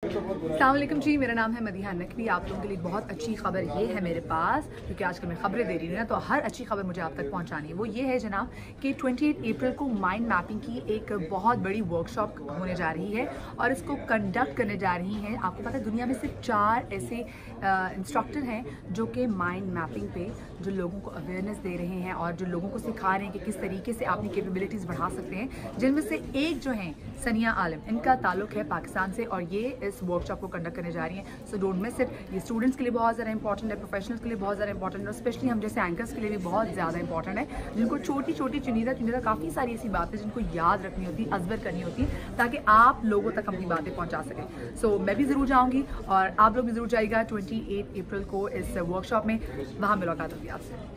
अस्सलाम वालेकुम जी, मेरा नाम है मदीहा नकवी। आप लोगों के लिए बहुत अच्छी खबर ये है मेरे पास, क्योंकि आजकल मैं खबरें दे रही हूँ ना, तो हर अच्छी खबर मुझे आप तक पहुँचानी है। वो ये है जनाब कि 28 अप्रैल को माइंड मैपिंग की एक बहुत बड़ी वर्कशॉप होने जा रही है और इसको कंडक्ट करने जा रही हैं। आपको पता है दुनिया में सिर्फ 4 ऐसे इंस्ट्रक्टर हैं जो कि माइंड मैपिंग पे जो लोगों को अवेयरनेस दे रहे हैं और जो लोगों को सिखा रहे हैं कि किस तरीके से अपनी कैपेबिलिटीज़ बढ़ा सकते हैं, जिनमें से एक जो हैं सनिया आलम, इनका ताल्लुक है पाकिस्तान से और ये इस वर्कशॉप को कंडक्ट करने जा रही हैं। So don't miss it. ये स्टूडेंट्स के लिए बहुत ज़्यादा इंपॉर्टेंट है, प्रोफेशनल्स के लिए बहुत ज़्यादा इंपॉर्टेंट है और स्पेशली हम जैसे एंकर्स के लिए भी बहुत ज़्यादा इंपॉर्टेंट है, जिनको छोटी छोटी चुनिंदा काफ़ी सारी ऐसी बातें जिनको याद रखनी होती, अजबर करनी होती, ताकि आप लोगों तक अपनी बातें पहुँचा सकें। सो मैं भी ज़रूर जाऊँगी और आप लोग भी ज़रूर जाइएगा 28 अप्रैल को इस वर्कशॉप में। वहाँ मुलाकात होगी आपसे।